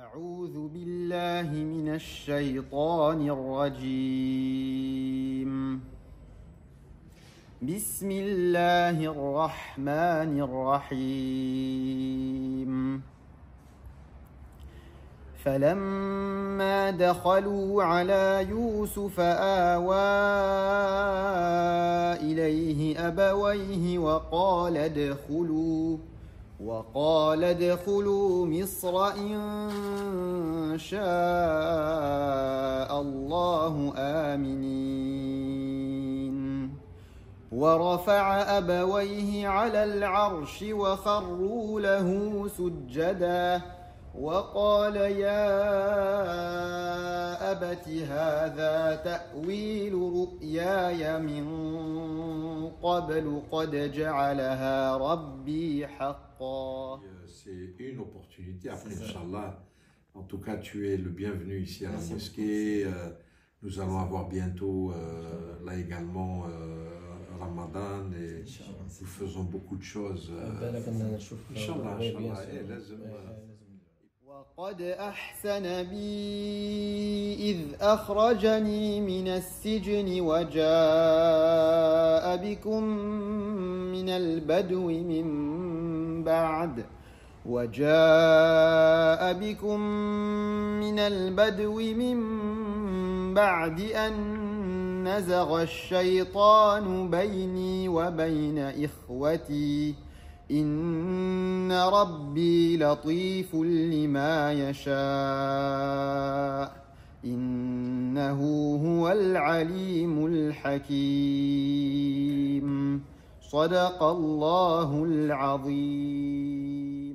أعوذ بالله من الشيطان الرجيم. بسم الله الرحمن الرحيم. فلما دخلوا على يوسف آوى إليه أبويه وقال ادخلوا مصر إن شاء الله آمنين. ورفع أبويه على العرش وخروا له سجدا وقال يا أبت هذا تأويل رؤياي من قبل قد جعلها ربي حقا. C'est une opportunité. Après, Inch'Allah, en tout cas, tu es le bienvenu ici à la mosquée. Nous allons avoir bientôt, là également, Ramadan et nous faisons beaucoup de choses. Inch'Allah, وقد أحسن بي إذ أخرجني من السجن وجاء بكم من البدو من بعد أن نزغ الشيطان بيني وبين إخوتي إن ربي لطيف لما يشاء إنه هو العليم الحكيم. صدق الله العظيم.